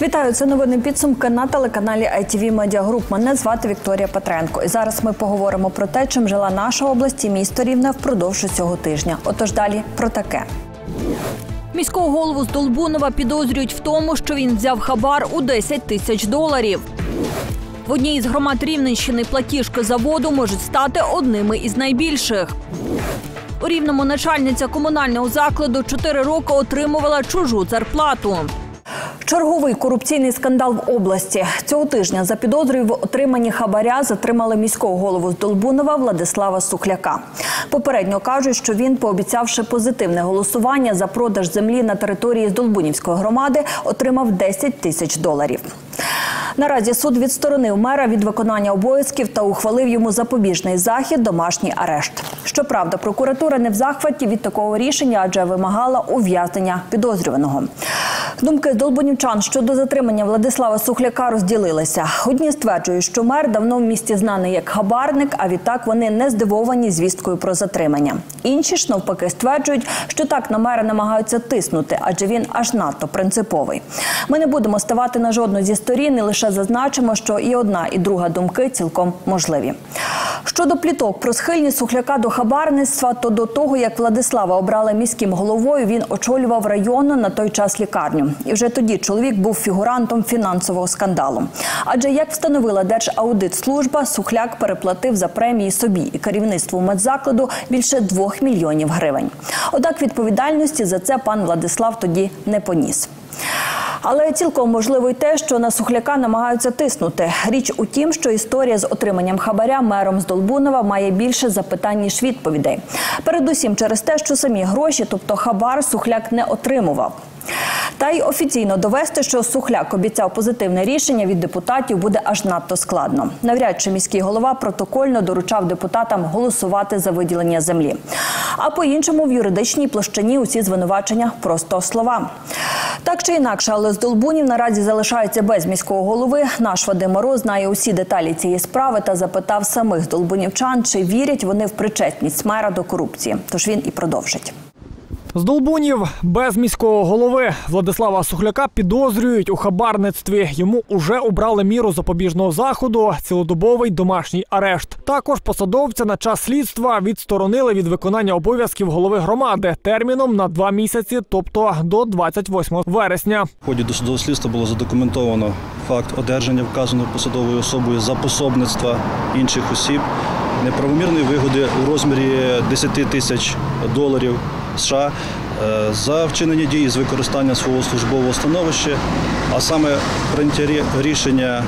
Вітаю, це новини підсумки на телеканалі ITV Media Group. Мене звати Вікторія Петренко. І зараз ми поговоримо про те, чим жила наша область і місто Рівне впродовж цього тижня. Отож далі про таке. Міського голову з Долбунова підозрюють в тому, що він взяв хабар у 10 тисяч доларів. В одній із громад Рівненщини платіжки за воду можуть стати одними із найбільших. У Рівному начальниця комунального закладу 4 роки отримувала чужу зарплату. Черговий корупційний скандал в області. Цього тижня за підозрою в отриманні хабаря затримали міського голову з Долбунова Владислава Сухляка. Попередньо кажуть, що він, пообіцявши позитивне голосування за продаж землі на території Здолбунівської громади, отримав 10 тисяч доларів. Наразі суд відсторонив мера від виконання обов'язків та ухвалив йому запобіжний захід – домашній арешт. Щоправда, прокуратура не в захваті від такого рішення, адже вимагала ув'язнення підозрюваного. Думки здолбунівчан щодо затримання Владислава Сухляка розділилися. Одні стверджують, що мер давно в місті знаний як хабарник, а відтак вони не здивовані звісткою про затримання. Інші ж навпаки стверджують, що так на мера намагаються тиснути, адже він аж надто принциповий. Ми не будемо ставати на жодну зі сторін і лише зазначимо, що і одна, і друга думки цілком можливі. Щодо пліток про схильність Сухляка до хабарництва, то до того, як Владислава обрали міським головою, він очолював районну на той час лікарню. І вже тоді чоловік був фігурантом фінансового скандалу. Адже, як встановила Держаудитслужба, Сухляк переплатив за премії собі і керівництву медзакладу більше 2 мільйонів гривень. Однак відповідальності за це пан Владислав тоді не поніс. Але цілком можливо й те, що на Сухляка намагаються тиснути. Річ у тім, що історія з отриманням хабаря мером з Долбунова має більше запитань, ніж відповідей. Передусім через те, що самі гроші, тобто хабар, Сухляк не отримував. Та й офіційно довести, що Сухляк обіцяв позитивне рішення від депутатів, буде аж надто складно. Навряд чи міський голова протокольно доручав депутатам голосувати за виділення землі. А по-іншому в юридичній площині усі звинувачення – просто слова. Так чи інакше, але Здолбунів наразі залишається без міського голови. Наш Вадим Мороз знає усі деталі цієї справи та запитав самих здолбунівчан, чи вірять вони в причетність мера до корупції. Тож він і продовжить. Здолбунів без міського голови. Владислава Сухляка підозрюють у хабарництві. Йому уже обрали міру запобіжного заходу – цілодобовий домашній арешт. Також посадовця на час слідства відсторонили від виконання обов'язків голови громади терміном на 2 місяці, тобто до 28 вересня. В ході досудового слідства було задокументовано факт одержання вказаною посадовою особою за пособництва інших осіб неправомірної вигоди у розмірі 10 тисяч доларів США за вчинення дій з використання свого службового становища, а саме прийняття рішення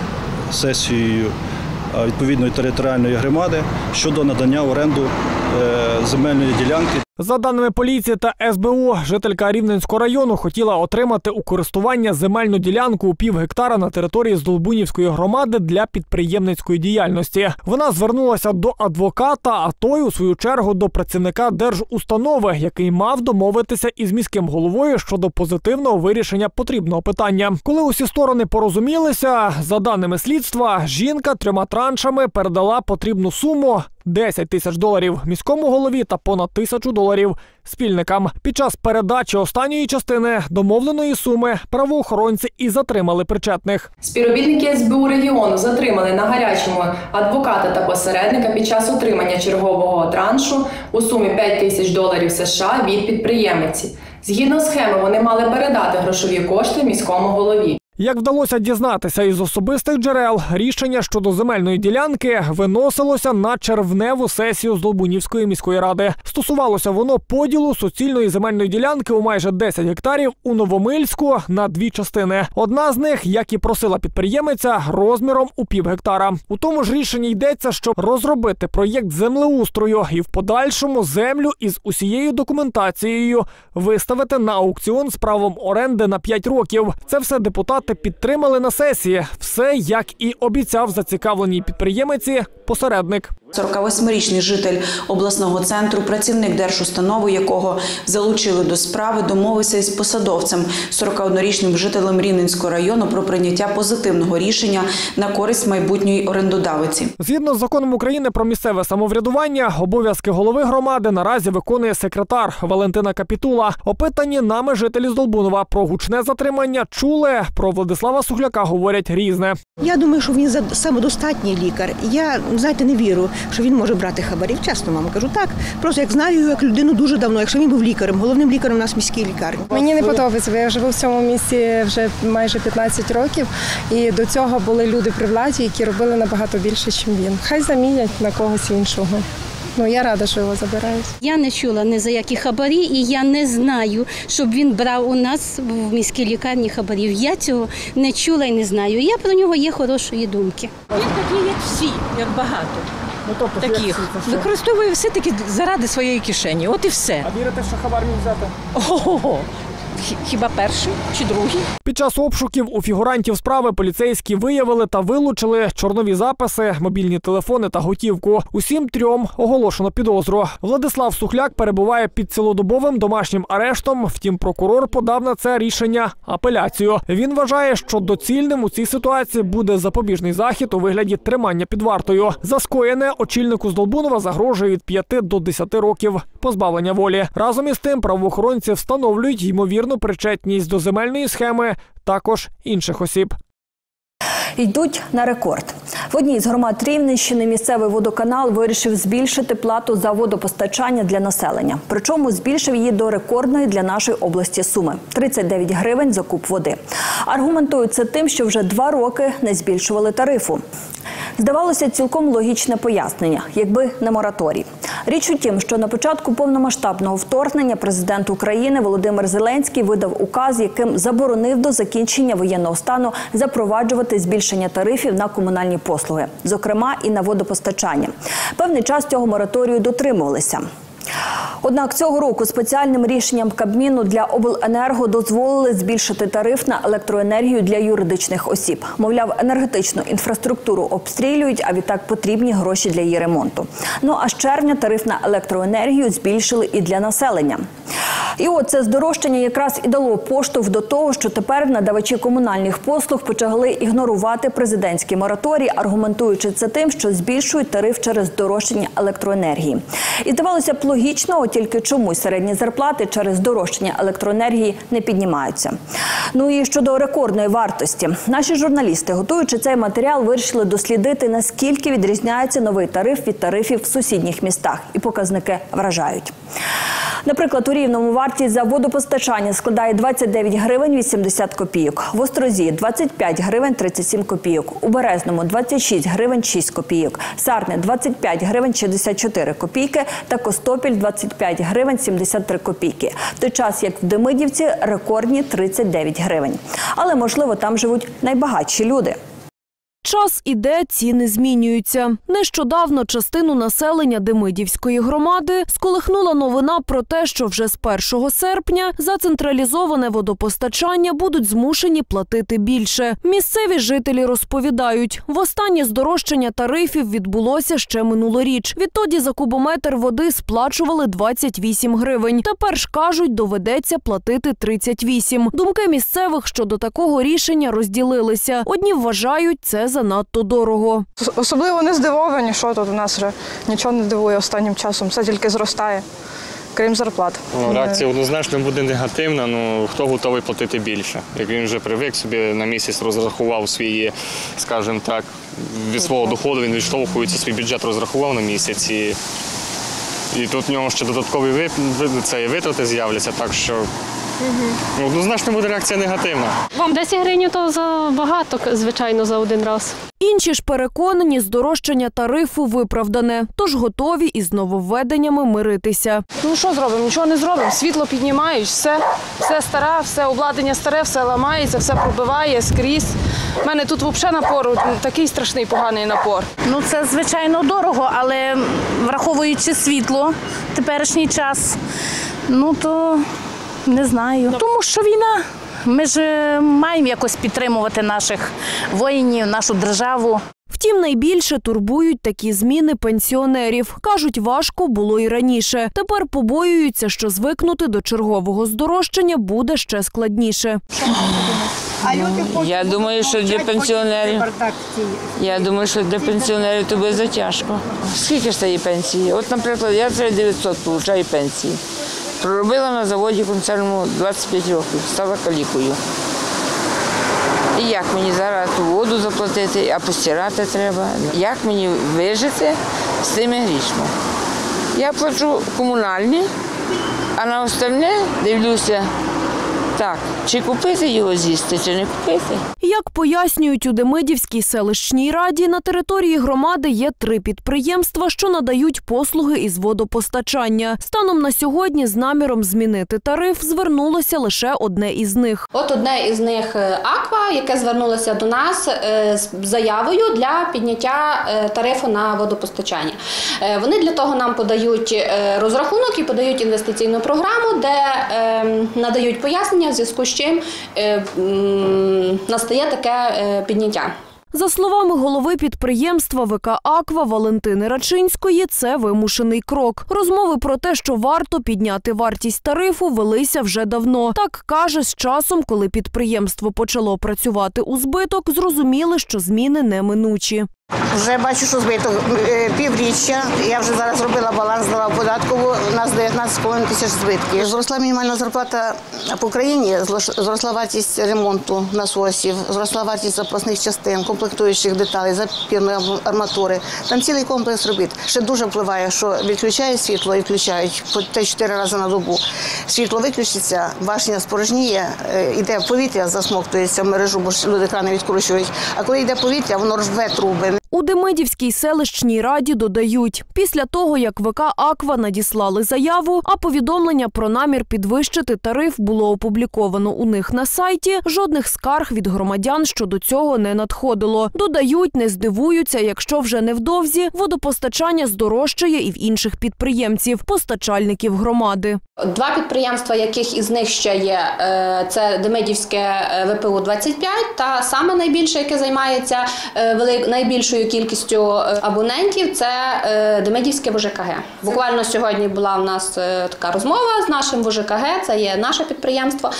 сесією відповідної територіальної громади щодо надання в оренду земельної ділянки. За даними поліції та СБУ, жителька Рівненського району хотіла отримати у користування земельну ділянку у півгектара на території Здолбунівської громади для підприємницької діяльності. Вона звернулася до адвоката, а той, у свою чергу, до працівника держустанови, який мав домовитися із міським головою щодо позитивного вирішення потрібного питання. Коли усі сторони порозумілися, за даними слідства, жінка 3 траншами передала потрібну суму – 10 тисяч доларів міському голові та понад 1000 доларів спільникам. Під час передачі останньої частини домовленої суми правоохоронці і затримали причетних. Співробітники СБУ регіону затримали на гарячому адвоката та посередника під час отримання чергового траншу у сумі 5 тисяч доларів США від підприємиці. Згідно схеми, вони мали передати грошові кошти міському голові. Як вдалося дізнатися із особистих джерел, рішення щодо земельної ділянки виносилося на червневу сесію Здолбунівської міської ради. Стосувалося воно поділу суцільної земельної ділянки у майже 10 гектарів у Новомильську на 2 частини. Одна з них, як і просила підприємиця, розміром у півгектара. У тому ж рішенні йдеться, щоб розробити проєкт землеустрою і в подальшому землю із усією документацією виставити на аукціон з правом оренди на 5 років. Це все депутати підтримали на сесії. Все, як і обіцяв зацікавленій підприємиці посередник. 48-річний житель обласного центру, працівник держустанови, якого залучили до справи, домовився із посадовцем, 41-річним жителем Рівненського району, про прийняття позитивного рішення на користь майбутньої орендодавиці. Згідно з законом України про місцеве самоврядування, обов'язки голови громади наразі виконує секретар Валентина Капітула. Опитані нами жителі з Долбунова про гучне затримання чули, про Владислава Сухляка говорять різне. Я думаю, що він самодостатній лікар. Я, знаєте, не вірю, що він може брати хабарів. Чесно вам кажу так. Просто як знаю його як людину дуже давно, якщо він був лікарем, головним лікарем у нас в міській лікарні. Мені не подобається, бо я живу в цьому місті вже майже 15 років, і до цього були люди при владі, які робили набагато більше, ніж він. Хай замінять на когось іншого. Я рада, що його забирають. Я не чула ні за які хабарі, і я не знаю, щоб він брав у нас в міській лікарні хабарів. Я цього не чула і не знаю. Я про нього є хорошої думки. Він такий, як всі, як багато. Таких. Використовує все-таки заради своєї кишені. От і все. А вірите, що хабар міг взяти? Ого-го. Хіба перший чи другий? Під час обшуків у фігурантів справи поліцейські виявили та вилучили чорнові записи, мобільні телефони та готівку. Усім трьом оголошено підозру. Владислав Сухляк перебуває під цілодобовим домашнім арештом, втім прокурор подав на це рішення апеляцію. Він вважає, що доцільним у цій ситуації буде запобіжний захід у вигляді тримання під вартою. За скоєне очільнику Здолбунова загрожує від 5 до 10 років позбавлення волі. Разом із тим правоохоронці встановлюють ймовірну причетність до земельної схеми також інших осіб. Йдуть на рекорд. В одній з громад Рівненщини місцевий водоканал вирішив збільшити плату за водопостачання для населення. Причому збільшив її до рекордної для нашої області суми – 39 гривень за куб води. Аргументують це тим, що вже 2 роки не збільшували тарифу. Здавалося, цілком логічне пояснення, якби не мораторій. Річ у тім, що на початку повномасштабного вторгнення президент України Володимир Зеленський видав указ, яким заборонив до закінчення воєнного стану запроваджувати збільшення тарифів на комунальні послуги, зокрема і на водопостачання. Певний час цього мораторію дотримувалися. Однак цього року спеціальним рішенням Кабміну для обленерго дозволили збільшити тариф на електроенергію для юридичних осіб. Мовляв, енергетичну інфраструктуру обстрілюють, а відтак потрібні гроші для її ремонту. А з червня тариф на електроенергію збільшили і для населення. І от це здорожчання якраз і дало поштовх до того, що тепер надавачі комунальних послуг почали ігнорувати президентський мораторій, аргументуючи це тим, що збільшують тариф через здорожчання електроенергії. І здавалося б логічно, тільки чомусь середні зарплати через здорожчання електроенергії не піднімаються. І щодо рекордної вартості. Наші журналісти, готуючи цей матеріал, вирішили дослідити, наскільки відрізняється новий тариф від тарифів в сусідніх містах. І показники вражають. Наприклад, у Рівному вартість за водопостачання складає 29 гривень 80 копійок, в Острозі – 25 гривень 37 копійок, у Березному – 26 гривень 6 копійок, Сарне – 25 гривень 64 копійки та Костопіль – 25 гривень 73 копійки. В той час, як в Демидівці – рекордні 39 гривень. Але, можливо, там живуть найбагатші люди. Час іде, ціни змінюються. Нещодавно частину населення Демидівської громади сколихнула новина про те, що вже з 1 серпня за централізоване водопостачання будуть змушені платити більше. Місцеві жителі розповідають, востаннє здорожчання тарифів відбулося ще минулоріч. Відтоді за кубометр води сплачували 28 гривень. Тепер ж, кажуть, доведеться платити 38. Думки місцевих щодо такого рішення розділилися. Одні вважають це занадто дорого. Особливо не здивовані, що тут у нас вже нічого не дивує останнім часом, все тільки зростає, крім зарплат. Реакція однозначно буде негативна, хто готовий платити більше. Як він вже привик, собі на місяць розрахував свої, скажімо так, від свого доходу, він відштовхується, свій бюджет розрахував на місяць. І тут в нього ще додаткові витрати з'являться, так що однозначно буде реакція негативна. Вам 10 гривень – то забагато, звичайно, за один раз. Інші ж переконані, здорожчання тарифу виправдане, тож готові із нововведеннями миритися. Що зробимо? Нічого не зробимо. Світло піднімають, все старе, все обладнання старе, все ламається, все пробиває скрізь. У мене тут взагалі напор, такий страшний поганий напор. Це, звичайно, дорого, але враховуючи світло, теперішній час, то не знаю. Тому що війна. Ми ж маємо якось підтримувати наших воїнів, нашу державу. Втім, найбільше турбують такі зміни пенсіонерів. Кажуть, важко було і раніше. Тепер побоюються, що звикнути до чергового здорожчання буде ще складніше. Я думаю, що для пенсіонерів це буде затяжко. Скільки ж цієї пенсії? От, наприклад, я 900 отримую пенсії. Проробила на заводі концерному 25 років, стала калікою. І як мені зараз ту воду заплатити, а постирати треба. Як мені вижити з тими грішми? Я плачу комунальні, а на остальне дивлюся, так, чи купити його з'їсти, чи не купити. Як пояснюють у Демидівській селищній раді, на території громади є 3 підприємства, що надають послуги із водопостачання. Станом на сьогодні з наміром змінити тариф звернулося лише одне із них. От одне із них «Аква», яке звернулося до нас з заявою для підняття тарифу на водопостачання. Вони для того нам подають розрахунок і подають інвестиційну програму, де надають пояснення, в зв'язку з чим настає таке підняття. За словами голови підприємства ВК «Аква» Валентини Рачинської, це вимушений крок. Розмови про те, що варто підняти вартість тарифу, велися вже давно. Так каже, з часом, коли підприємство почало працювати у збиток, зрозуміли, що зміни неминучі. Вже бачу, що збиток півріччя. Я вже зараз зробила баланс, здала податкову, у нас 19,5 тисяч збитків. Зросла мінімальна зарплата по країні, зросла вартість ремонту насосів, зросла вартість запасних частин, комплектуючих деталей, запірної арматури. Там цілий комплекс робіт. Ще дуже впливає, що відключають світло і включають по 3-4 рази на добу. Світло виключиться, башня спорожніє, йде повітря, засмоктується в мережу, бо люди крани відкручують. А коли йде повітря, воно рве труби. У Демидівській селищній раді додають, після того, як ВК «Аква» надіслали заяву, а повідомлення про намір підвищити тариф було опубліковано у них на сайті, жодних скарг від громадян щодо цього не надходило. Додають, не здивуються, якщо вже невдовзі водопостачання здорожчає і в інших підприємців, постачальників громади. 2 підприємства, яких із них ще є, це Демидівське ВПУ-25 та саме найбільше, яке займається найбільшою кількістю абонентів, це Демидівське ВЖКГ. Буквально сьогодні була у нас така розмова з нашим ВЖКГ, це є наше підприємство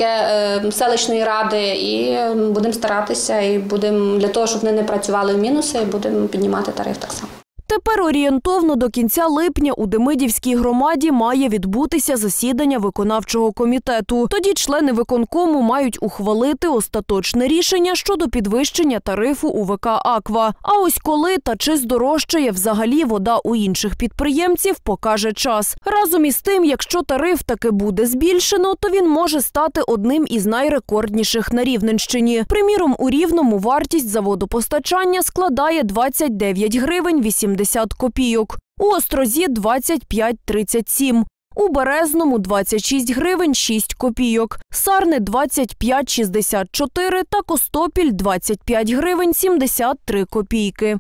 селищної ради, і будемо старатися, і будемо для того, щоб вони не працювали в мінуси, і будемо піднімати тариф так само. Тепер орієнтовно до кінця липня у Демидівській громаді має відбутися засідання виконавчого комітету. Тоді члени виконкому мають ухвалити остаточне рішення щодо підвищення тарифу у ВК «Аква». А ось коли та чи здорожчає взагалі вода у інших підприємців, покаже час. Разом із тим, якщо тариф таки буде збільшено, то він може стати одним із найрекордніших на Рівненщині. Приміром, у Рівному вартість за водопостачання складає 29 гривень 80 копійок, у Острозі – 25,37, у Березному – 26 гривень 6 копійок, Сарни – 25,64 та Костопіль – 25 гривень 73 копійки.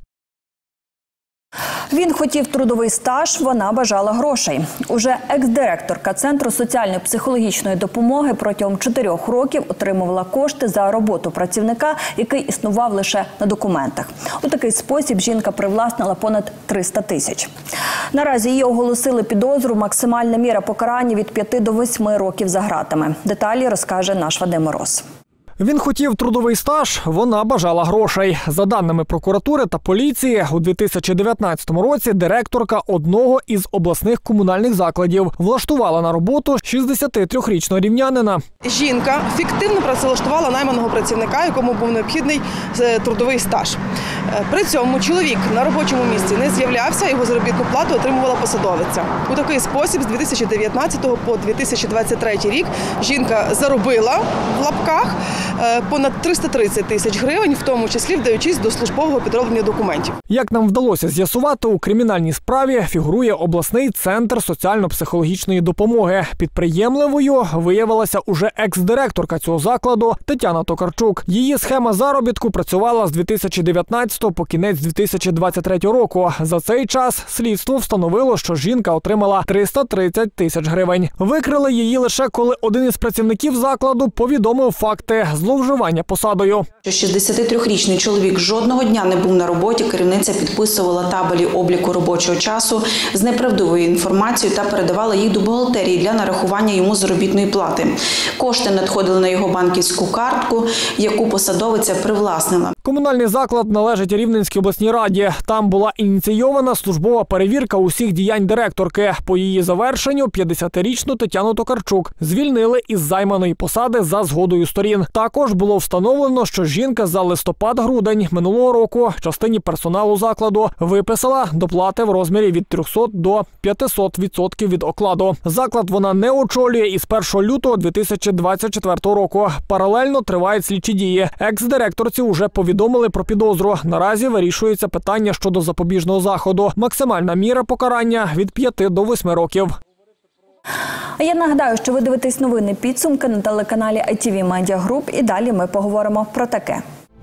Він хотів трудовий стаж, вона бажала грошей. Уже екс-директорка Центру соціально-психологічної допомоги протягом 4 років отримувала кошти за роботу працівника, який існував лише на документах. У такий спосіб жінка привласнила понад 300 тисяч. Наразі її оголосили підозру, максимальна міра покарання від 5 до 8 років за ґратами. Деталі розкаже наш Вадим Мороз. Він хотів трудовий стаж, вона бажала грошей. За даними прокуратури та поліції, у 2019 році директорка одного із обласних комунальних закладів влаштувала на роботу 63-річного рівнянина. Жінка фіктивно працевлаштувала найманого працівника, якому був необхідний трудовий стаж. При цьому чоловік на робочому місці не з'являвся, його заробітну плату отримувала посадовиця. У такий спосіб з 2019 по 2023 рік жінка заробила в лапках понад 330 тисяч гривень, в тому числі вдаючись до службового підроблення документів. Як нам вдалося з'ясувати, у кримінальній справі фігурує обласний центр соціально-психологічної допомоги. Підприємливою виявилася уже екс-директорка цього закладу Тетяна Токарчук. Її схема заробітку працювала з 2019 по кінець 2023 року. За цей час слідство встановило, що жінка отримала 330 тисяч гривень. Викрили її лише коли один із працівників закладу повідомив факти зловживання посадою. 63-річний чоловік жодного дня не був на роботі, керівниця підписувала табелі обліку робочого часу з неправдивою інформацією та передавала їх до бухгалтерії для нарахування йому заробітної плати. Кошти надходили на його банківську картку, яку посадовиця привласнила. Комунальний заклад належить Рівненській обласній раді. Там була ініційована службова перевірка усіх діянь директорки. По її завершенню 50-річну Тетяну Токарчук звільнили із займаної посади за згодою сторін. Також було встановлено, що жінка за листопад-грудень минулого року частині персоналу закладу виписала доплати в розмірі від 300 до 500% від окладу. Заклад вона не очолює із 1 лютого 2024 року. Паралельно тривають слідчі дії. Екс-директорці вже повідомили про підозру. Наразі вирішується питання щодо запобіжного заходу. Максимальна міра покарання – від 5 до 8 років. А я нагадаю, що ви дивитесь новини підсумки на телеканалі ITV Media Group. І далі ми поговоримо про таке.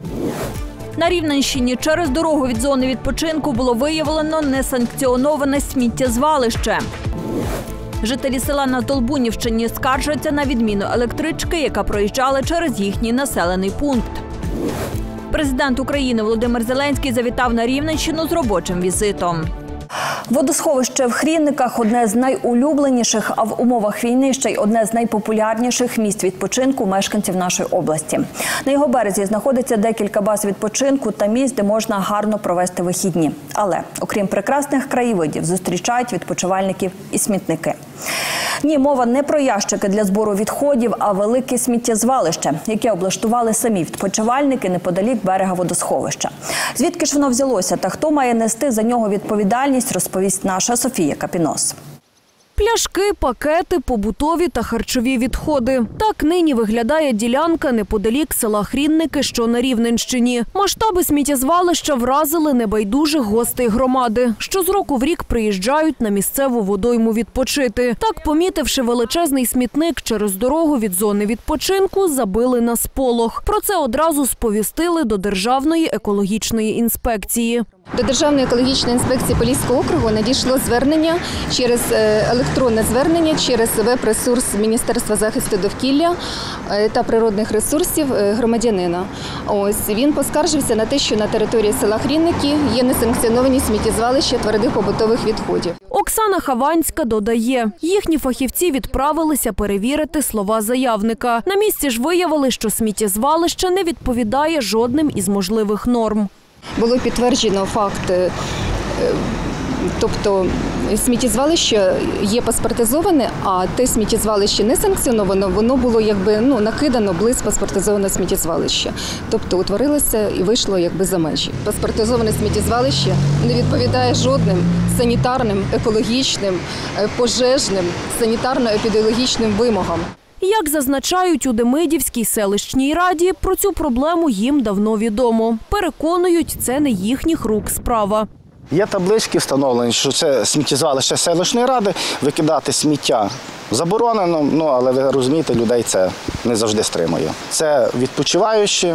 На Рівненщині через дорогу від зони відпочинку було виявлено несанкціоноване сміттєзвалище. Жителі села на Здолбунівщині скаржаться на відміну електрички, яка проїжджала через їхній населений пункт. Президент України Володимир Зеленський завітав на Рівненщину з робочим візитом. Водосховище в Хрінниках – одне з найулюбленіших, а в умовах війни ще й одне з найпопулярніших місць відпочинку мешканців нашої області. На його березі знаходиться декілька баз відпочинку та місць, де можна гарно провести вихідні. Але, окрім прекрасних краєвидів, зустрічають відпочивальників і смітники. Ні, мова не про ящики для збору відходів, а велике сміттєзвалище, яке облаштували самі відпочивальники неподалік берега водосховища. Звідки ж воно взялося та хто має нести за нього відповідальність, розповість наша Софія Капінос. Пляшки, пакети, побутові та харчові відходи. Так нині виглядає ділянка неподалік села Хрінники, що на Рівненщині. Масштаби сміттєзвалища вразили небайдужих гостей громади, що з року в рік приїжджають на місцеву водойму відпочити. Так, помітивши величезний смітник через дорогу від зони відпочинку, забили на сполох. Про це одразу сповістили до Державної екологічної інспекції. До Державної екологічної інспекції Поліського округу надійшло звернення через електронне звернення через веб-ресурс Міністерства захисту довкілля та природних ресурсів громадянина. Ось він поскаржився на те, що на території села Хрінники є несанкціоновані сміттєзвалища твердих побутових відходів. Оксана Хаванська додає, їхні фахівці відправилися перевірити слова заявника. На місці ж виявили, що сміттєзвалище не відповідає жодним із можливих норм. Було підтверджено факт, тобто сміттєзвалище є паспортизоване, а те сміттєзвалище не санкціоновано, воно було накидано близько паспортизованого сміттєзвалища. Тобто утворилося і вийшло за межі. Паспортизоване сміттєзвалище не відповідає жодним санітарним, екологічним, пожежним, санітарно-епідеміологічним вимогам. Як зазначають у Демидівській селищній раді, про цю проблему їм давно відомо. Переконують, це не їхніх рук справа. Є таблички встановлені, що це сміттєзвалище селищної ради, викидати сміття заборонено, але ви розумієте, людей це не завжди стримує. Це відпочиваючі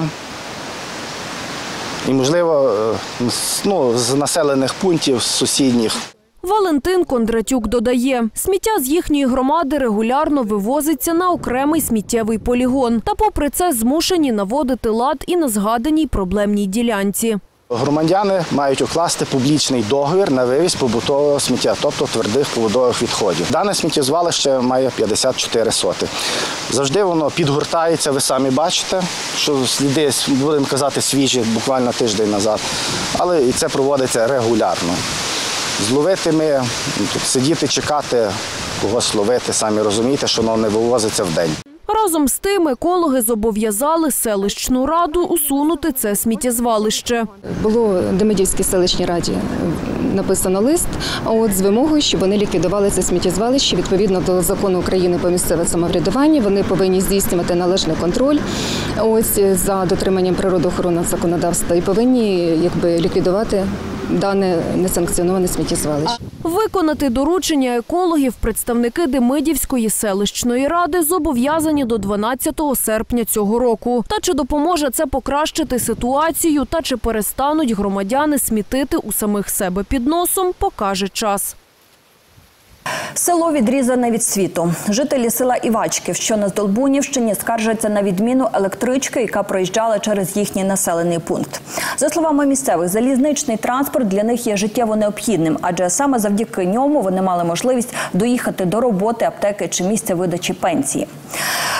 і, можливо, з населених пунктів сусідніх. Валентин Кондратюк додає, сміття з їхньої громади регулярно вивозиться на окремий сміттєвий полігон. Та попри це змушені наводити лад і на згаданій проблемній ділянці. Громадяни мають укласти публічний договір на вивіз побутового сміття, тобто твердих побутових відходів. Дане сміттєзвалище має 54 соти. Завжди воно підгортається, ви самі бачите, що сліди, будемо казати, свіжі, буквально тиждень назад. Але і це проводиться регулярно. Зловити ми, сидіти, чекати, когось ловити, самі розумієте, що воно не вивозиться в день. Разом з тим екологи зобов'язали селищну раду усунути це сміттєзвалище. Було Демидівській селищній раді написано лист з вимогою, щоб вони ліквідували це сміттєзвалище. Відповідно до закону України про місцеве самоврядування, вони повинні здійснювати належний контроль за дотриманням природоохоронного законодавства і повинні ліквідувати дане несанкціоноване сміттєзвалище. Виконати доручення екологів представники Демидівської селищної ради зобов'язані до 12 серпня цього року. Та чи допоможе це покращити ситуацію, та чи перестануть громадяни смітити у самих себе під носом, покаже час. Село відрізане від світу. Жителі села Івачків, що на Здолбунівщині, скаржаться на відміну електрички, яка проїжджала через їхній населений пункт. За словами місцевих, залізничний транспорт для них є життєво необхідним, адже саме завдяки ньому вони мали можливість доїхати до роботи, аптеки чи місця видачі пенсії.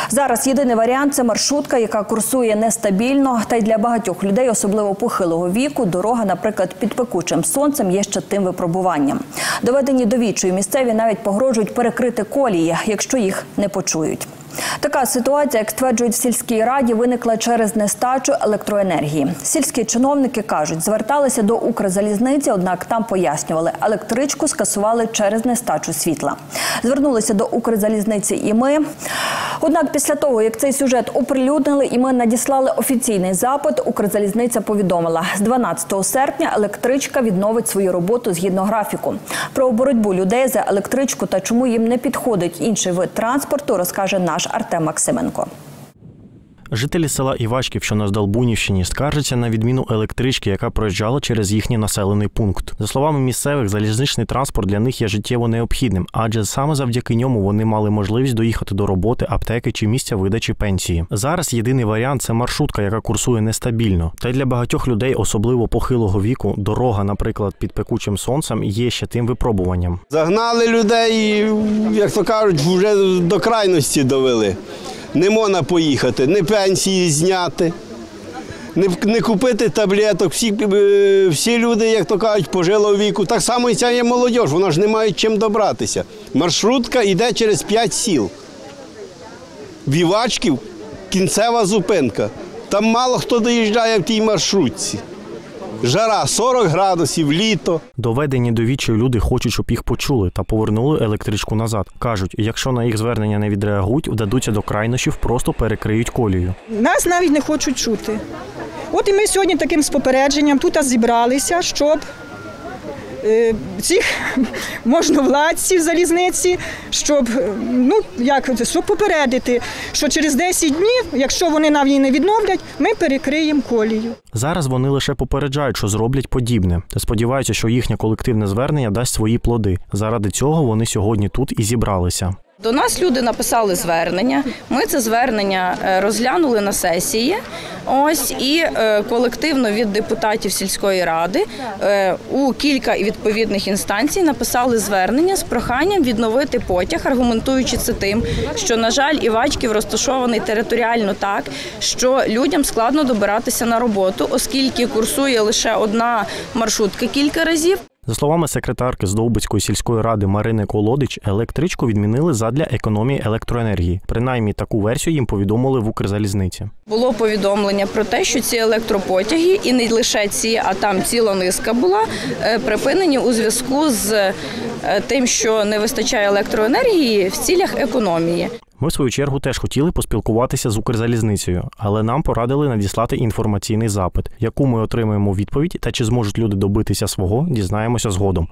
Зараз єдиний варіант – це маршрутка, яка курсує нестабільно. Та й для багатьох людей, особливо похилого віку, дорога, наприклад, під пекучим сонцем є ще тим випробуванням. Доведені до відчаю місцеві навіть погрожують перекрити колії, якщо їх не почують. Така ситуація, як стверджують в сільській раді, виникла через нестачу електроенергії. Сільські чиновники кажуть, зверталися до Укрзалізниці, однак там пояснювали, електричку скасували через нестачу світла. Звернулися до Укрзалізниці і ми. Однак після того, як цей сюжет оприлюднили і ми надіслали офіційний запит, Укрзалізниця повідомила, з 12 серпня електричка відновить свою роботу згідно графіку. Про боротьбу людей за електричку та чому їм не підходить інший вид транспорту, розкаже наш Артем Максименко. Жителі села Івачків, що на Здолбунівщині, скаржаться на відміну електрички, яка проїжджала через їхній населений пункт. За словами місцевих, залізничний транспорт для них є життєво необхідним, адже саме завдяки ньому вони мали можливість доїхати до роботи, аптеки чи місця видачі пенсії. Зараз єдиний варіант – це маршрутка, яка курсує нестабільно. Та й для багатьох людей, особливо похилого віку, дорога, наприклад, під пекучим сонцем, є ще тим випробуванням. Загнали людей, як то кажуть, вже до крайності довели. Не можна поїхати, не пенсії зняти, не купити таблеток. Всі люди, як то кажуть, похилого віку. Так само і ця є молодь, вона ж не має чим добратися. Маршрутка йде через 5 сіл. В Івачків кінцева зупинка. Там мало хто доїжджає в тій маршрутці. Жара 40 градусів, літо. Доведені до відчаю люди хочуть, щоб їх почули та повернули електричку назад. Кажуть, якщо на їх звернення не відреагують, вдадуться до крайнощів, просто перекриють колію. Нас навіть не хочуть чути. От і ми сьогодні таким з попередженням тут зібралися, щоб цих можновладців залізниці, щоб попередити, що через 10 днів, якщо вони нам її не відновлять, ми перекриємо колію. Зараз вони лише попереджають, що зроблять подібне. Та сподіваються, що їхнє колективне звернення дасть свої плоди. Заради цього вони сьогодні тут і зібралися. До нас люди написали звернення, ми це звернення розглянули на сесії, і колективно від депутатів сільської ради у кілька відповідних інстанцій написали звернення з проханням відновити потяг, аргументуючи це тим, що, на жаль, Івачків розташований територіально так, що людям складно добиратися на роботу, оскільки курсує лише одна маршрутка кілька разів. За словами секретарки Здолбицької сільської ради Марини Колодич, електричку відмінили задля економії електроенергії. Принаймні, таку версію їм повідомили в Укрзалізниці. Було повідомлення про те, що ці електропотяги, і не лише ці, а там ціла низка була, припинені у зв'язку з тим, що не вистачає електроенергії в цілях економії. Ми, в свою чергу, теж хотіли поспілкуватися з Укрзалізницею, але нам порадили надіслати інформаційний запит, яку ми отримаємо відповідь, та чи зможуть люди добитися свого, дізнаємося згодом.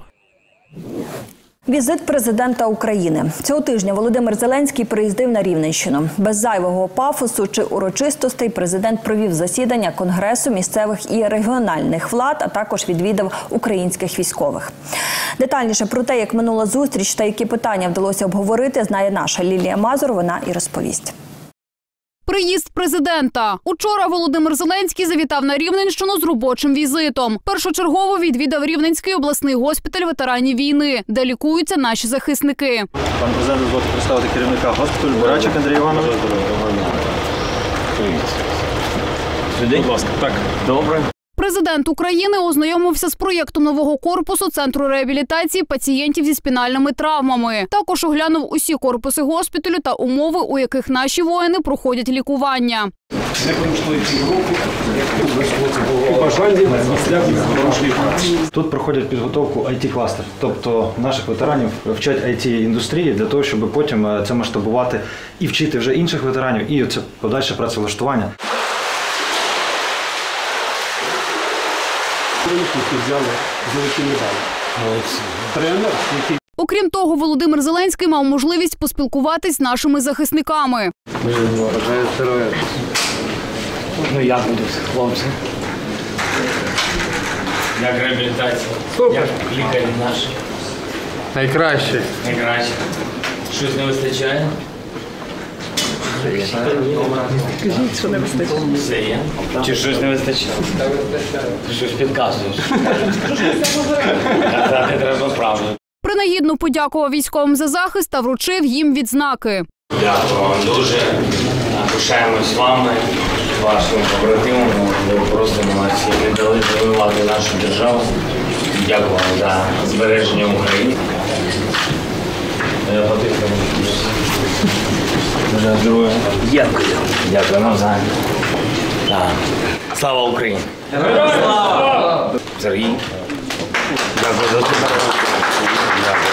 Візит президента України. Цього тижня Володимир Зеленський приїздив на Рівненщину. Без зайвого пафосу чи урочистостей президент провів засідання Конгресу місцевих і регіональних влад, а також відвідав українських військових. Детальніше про те, як минула зустріч та які питання вдалося обговорити, знає наша Лілія Мазур, вона і розповість. Приїзд президента. Учора Володимир Зеленський завітав на Рівненщину з робочим візитом. Першочергово відвідав Рівненський обласний госпіталь ветеранів війни, де лікуються наші захисники. Пан президент, дозвольте представити керівника госпіталю Бурачик Андрій Іванович. Будь ласка. Так. Добре. Президент України ознайомився з проєктом нового корпусу Центру реабілітації пацієнтів зі спінальними травмами. Також оглянув усі корпуси госпіталю та умови, у яких наші воїни проходять лікування. Тут проходять підготовку IT-кластер, тобто наших ветеранів вчать IT-індустрії для того, щоб потім це масштабувати і вчити вже інших ветеранів, і це подальше працевлаштування. Окрім того, Володимир Зеленський мав можливість поспілкуватись з нашими захисниками. Бажаю здоров'я. Як будуть, хлопці? Як реабілітація? Як лікарі наші? Найкраще. Найкраще. Щось не вистачає? Скажіть, що не вистачає. Все є? Чи щось не вистачає? Щось підказуєш. Казати треба правду. Принагідно подякував військовим за захист та вручив їм відзнаки. Дякую вам дуже. пишаємось вами, вашим побратимом. Ви просто молодці. Ви дали завоювати нашу державу. Дякую вам за збереження України. Бажаю здоров'я. Дякую. Дякую вам за. Слава Україні! Героям слава! Сергій. Дякую за тебе. Дякую.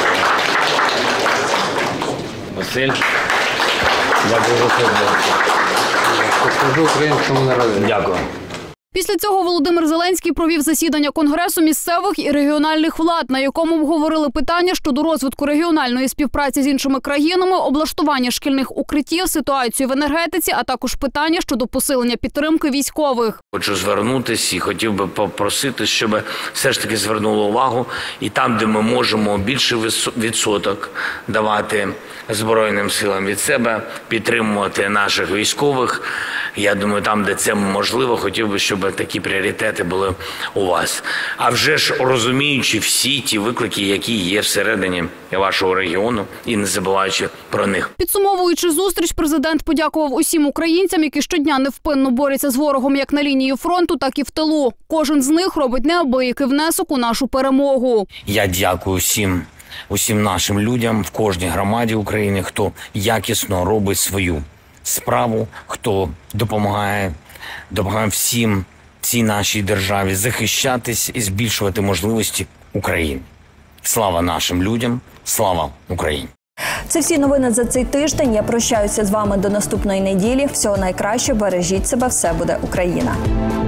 Василь. Дякую за тебе. Покажу українському народу. Дякую. Після цього Володимир Зеленський провів засідання Конгресу місцевих і регіональних влад, на якому обговорили питання щодо розвитку регіональної співпраці з іншими країнами, облаштування шкільних укриттів, ситуацію в енергетиці, а також питання щодо посилення підтримки військових. Хочу звернутися і хотів би попросити, щоб все ж таки звернули увагу і там, де ми можемо більший відсоток давати Збройним силам від себе, підтримувати наших військових. Я думаю, там, де це можливо, хотів би, щоб такі пріоритети були у вас. А вже ж розуміючи всі ті виклики, які є всередині вашого регіону і не забуваючи про них. Підсумовуючи зустріч, президент подякував усім українцям, які щодня невпинно борються з ворогом як на лінії фронту, так і в тилу. Кожен з них робить неабиякий внесок у нашу перемогу. Я дякую усім нашим людям в кожній громаді України, хто якісно робить свою справу, хто допомагає всім цій нашій державі захищатись і збільшувати можливості України. Слава нашим людям, слава Україні! Це всі новини за цей тиждень. Я прощаюся з вами до наступної неділі. Всього найкращого, бережіть себе, все буде Україна!